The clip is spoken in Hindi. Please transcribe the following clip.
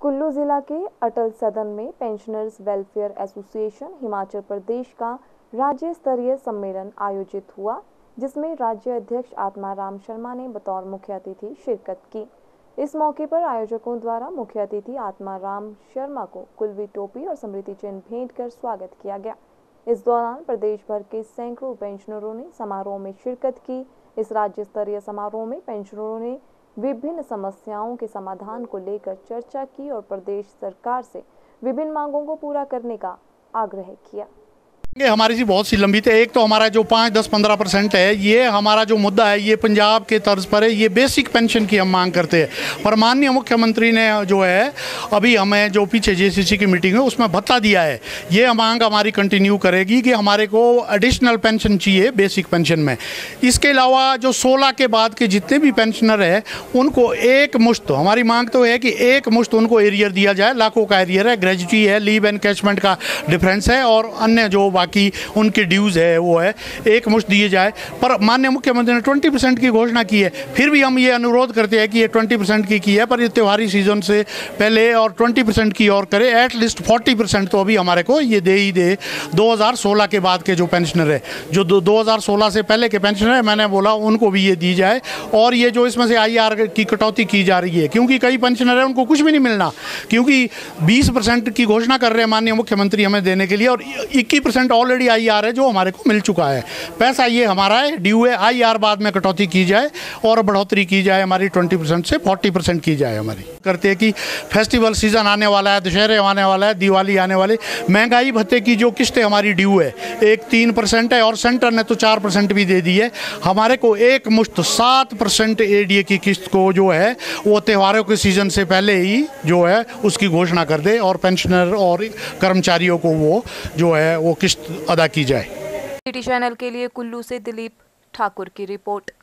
कुल्लू जिला के अटल सदन में pensioners welfare association Himachal Pradesh का राज्य स्तरीय सम्मेलन आयोजित हुआ, जिसमें राज्य अध्यक्ष आत्माराम शर्मा ने बतौर मुख्य अतिथि शिरकत की। इस मौके पर आयोजकों द्वारा मुख्य अतिथि आत्माराम शर्मा को कुल्वी टोपी और स्मृति चिन्ह भेंट कर स्वागत किया गया। इस दौरान प्रदेश भर के सैकड़ों पेंशनरों ने समारोह में शिरकत की। इस राज्य स्तरीय समारोह में पेंशनरों ने विभिन्न समस्याओं के समाधान को लेकर चर्चा की और प्रदेश सरकार से विभिन्न मांगों को पूरा करने का आग्रह किया। ये हमारी सी बहुत सी लंबित है। एक तो हमारा जो 5, 10, 15% है, ये हमारा जो मुद्दा है ये पंजाब के तर्ज पर है। ये बेसिक पेंशन की हम मांग करते हैं, पर माननीय मुख्यमंत्री ने जो है अभी हमें जो पीछे जेसीसी की मीटिंग है उसमें भत्ता दिया है। ये मांग हमारी कंटिन्यू करेगी कि हमारे को एडिशनल पेंशन चाहिए बेसिक पेंशन में। इसके अलावा जो 16 के बाद के जितने भी पेंशनर है उनको एक मुश्त, हमारी मांग तो है कि एक मुश्त उनको एरियर दिया जाए। लाखों का एरियर है, ग्रेजुटी है, लीव एनकैशमेंट का डिफरेंस है और अन्य जो बाकी उनके ड्यूज है वो है, एक मुश्त दिए जाए। पर माननीय मुख्यमंत्री ने 20% की घोषणा की है। फिर भी हम ये अनुरोध करते हैं कि ये 20% की है, पर ये त्योहारी सीजन से पहले और 20% की और करे। एटलीस्ट 40% तो अभी हमारे को ये दे ही दे। 2016 के बाद के जो पेंशनर है, जो 2016 से पहले के पेंशनर है, मैंने बोला उनको भी ये दी जाए। और ये जो इसमें से IR की कटौती की जा रही है, क्योंकि कई पेंशनर है उनको कुछ भी नहीं मिलना, क्योंकि 20% की घोषणा कर रहे हैं माननीय मुख्यमंत्री हमें देने के लिए, और 21% ऑलरेडी IR है जो हमारे को मिल चुका है। पैसा ये हमारा है, ड्यू है। IR बाद में कटौती की जाए और बढ़ोतरी की जाए, हमारी 20% से 40% की जाए। हमारी करते हैं कि फेस्टिवल सीजन आने वाला है, दशहरे आने वाला है, दिवाली आने वाले, महंगाई भत्ते की जो किस्तें हमारी ड्यू है, एक 3% है और सेंटर ने तो 4% भी दे दी है। हमारे को एक मुश्त 7% ADA की किस्त को जो है वो त्योहारों के सीजन से पहले ही जो है उसकी घोषणा कर दे और पेंशनर और कर्मचारियों को वो जो है वो किस्त अदा की जाए। सिटी चैनल के लिए कुल्लू से दिलीप ठाकुर की रिपोर्ट।